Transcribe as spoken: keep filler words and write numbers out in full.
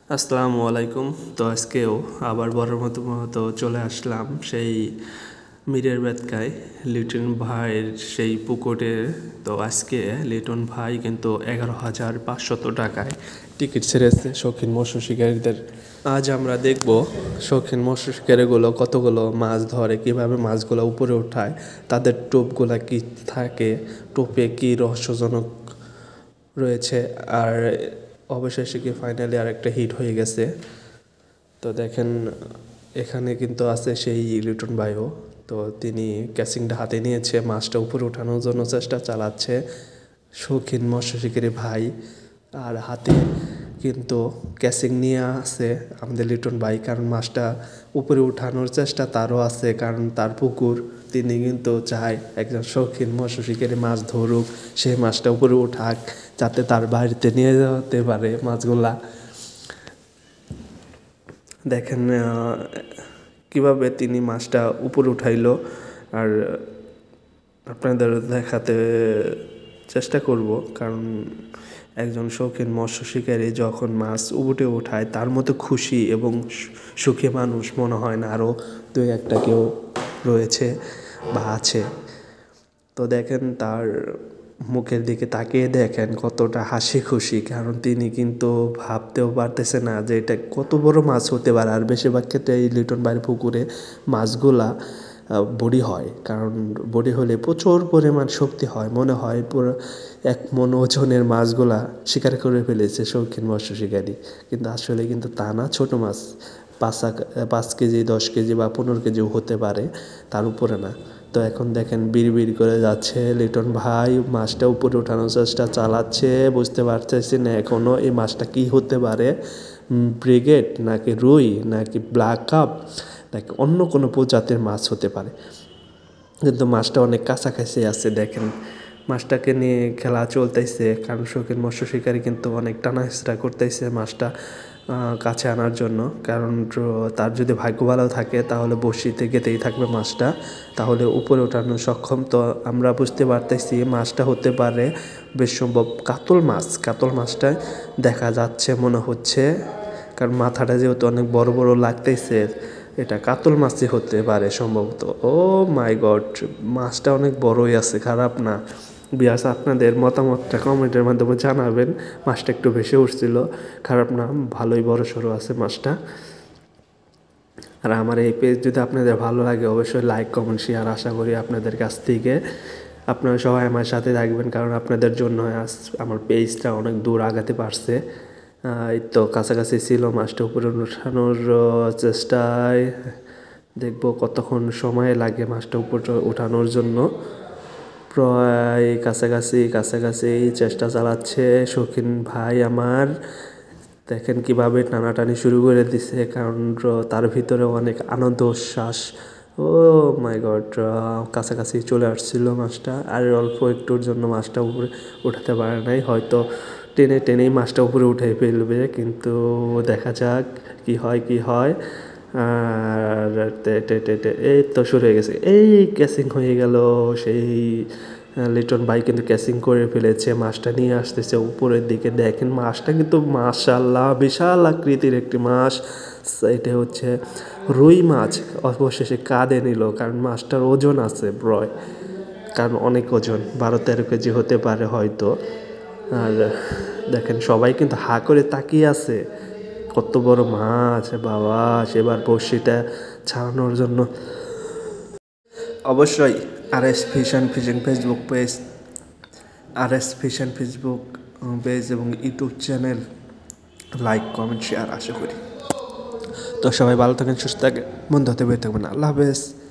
আসসালামু আলাইকুম। তো আজকেও আবার বড়ের মতো মতো চলে আসলাম সেই মিরের বেতকায় লিটন ভাইয়ের সেই পুকুরে। তো আজকে লিটন ভাই কিন্তু এগারো হাজার পাঁচশত টাকায় টিকিট ছেড়েছে শৌখিন মৎস্য শিকারীদের। আজ আমরা দেখব শৌখিন মৎস্য শিকারীগুলো কতগুলো মাছ ধরে, কীভাবে মাছগুলো উপরে ওঠায়, তাদের টোপগুলো কী থাকে, টোপে কী রহস্যজনক রয়েছে, আর অবশেষে কি ফাইনালি আর একটা হিট হয়ে গেছে। তো দেখেন এখানে কিন্তু আছে সেই লিটন ভাইও। তো তিনি ক্যাচিংটা হাতে নিয়েছে, মাছটা উপরে ওঠানোর জন্য চেষ্টা চালাচ্ছে শৌখিন মৎস্য শিকারী ভাই। আর হাতে কিন্তু ক্যাচিং নিয়ে আছে আমাদের লিটন ভাই, কারণ মাছটা উপরে উঠানোর চেষ্টা তারও আছে, কারণ তার পুকুর। তিনি কিন্তু চায় একজন শৌখিন মৎস্য শিকারী মাছ ধরুক, সেই মাছটা উপরে উঠাক, যাতে তার বাড়িতে নিয়ে যেতে পারে মাছগুলা। দেখেন কিভাবে তিনি মাছটা উপরে উঠাইলো, আর আপনাদের দেখাতে চেষ্টা করব, কারণ একজন শৌখিন মৎস্য শিকারী যখন মাছ উপরে ওঠায় তার মতো খুশি এবং সুখী মানুষ মনে হয় না আরও দুই একটা কেউ রয়েছে বা আছে। তো দেখেন তার মুখের দিকে তাকিয়ে দেখেন কতটা হাসি খুশি, কারণ তিনি কিন্তু ভাবতেও পারতেছে না যে এটা কত বড় মাছ হতে পারে। আর বেশিরভাগ ক্ষেত্রে এই লিটন ভাইয়ের পুকুরে মাছগুলা বড়ি হয়, কারণ বড়ি হলে প্রচুর পরিমাণ শক্তি হয়, মনে হয় পুরো এক মন ওজনের মাছগুলা শিকার করে ফেলেছে শৌখিন মৎস্য শিকারী। কিন্তু আসলে কিন্তু তা না, ছোটো মাছ পাঁচ পাঁচ কেজি দশ কেজি বা পনেরো কেজিও হতে পারে, তার উপরে না। তো এখন দেখেন বিড় বিড় করে যাচ্ছে লিটন ভাই, মাছটা উপরে ওঠানোর চেষ্টা চালাচ্ছে। বুঝতে পারতেছি না এখনও এই মাছটা কী হতে পারে, ব্রিগেড নাকি রুই নাকি ব্ল্যাক কাপ নাকি অন্য কোনো প্রজাতির মাছ হতে পারে, কিন্তু মাছটা অনেক কাছাকাছি আছে। দেখেন মাছটাকে নিয়ে খেলা চলতেছে, কারণ শৌখিন মৎস্য শিকারী কিন্তু অনেক টানা হেঁচড়া করতেছে মাছটা কাছে আনার জন্য, কারণ তার যদি ভাগ্য ভালো থাকে তাহলে বড়শিতে গেতেই থাকবে মাছটা, তাহলে উপরে ওঠানো সক্ষম। তো আমরা বুঝতে পারতেছি মাছটা হতে পারে বেশ সম্ভব কাতল মাছ। কাতল মাছটা দেখা যাচ্ছে মনে হচ্ছে, কারণ মাথাটা যেহেতু অনেক বড় বড় লাগতেছে, এটা কাতল মাছই হতে পারে সম্ভবত। ও মাই গড, মাছটা অনেক বড়ই আছে, খারাপ না। বিয়াস আপনাদের মতামতটা কমেন্টের মাধ্যমে জানাবেন। মাছটা একটু ভেসে উঠছিল, খারাপ না, ভালোই বড় সড়ো আছে মাছটা। আর আমার এই পেজ যদি আপনাদের ভালো লাগে অবশ্যই লাইক কমেন্ট শেয়ার আশা করি আপনাদের কাছ থেকে। আপনারা সবাই আমার সাথে থাকবেন, কারণ আপনাদের জন্য আজ আমার পেজটা অনেক দূর আগাতে পারছে। এই তো কাছাকাছি ছিল, মাছটা উপরে ওঠানোর চেষ্টায় দেখবো কতক্ষণ সময় লাগে মাছটা উপরে ওঠানোর জন্য। প্রায় কাছাকাছি কাছাকাছি চেষ্টা চালাচ্ছে শৌখিন ভাই আমার। দেখেন কিভাবে টানাটানি শুরু করে দিছে, কারণ তার ভিতরে অনেক আনন্দ উচ্ছ্বাস। ও মাই গড, কাছাকাছি চলে আসছিল মাছটা, আর অল্প একটুর জন্য মাছটা উপরে উঠাতে পারে নাই, হয়তো টেনে টেনেই মাছটা উপরে উঠে ফেলবে, কিন্তু দেখা যাক কি হয় কি হয়। আর এই তো শুরু হয়ে গেছে, এই ক্যাচিং হয়ে গেল। সেই লিটন ভাই কিন্তু ক্যাচিং করে ফেলেছে, মাছটা নিয়ে আসতেছে উপরের দিকে। দেখেন মাছটা কিন্তু মাশাআল্লাহ বিশাল আকৃতির একটি মাছ। এটা হচ্ছে রুই মাছ। অবশেষে কাঁধে নিল, কারণ মাছটার ওজন আছে ব্রয়, কারণ অনেক ওজন, বারো তেরো কেজি হতে পারে হয়তো। আর দেখেন সবাই কিন্তু হা করে তাকিয়ে আছে, কত বড় মাছ বাবা। সেবার বড়শিটা ছাড়ানোর জন্য অবশ্যই R S fishing fishing Facebook page, R S fishing Facebook page এবং YouTube channel like comment share আশা করি। তো সবাই ভালো থাকেন, সুস্থ থাকেন, বন্ধু হতে বের থাকবেন। আল্লাহ হাফেজ।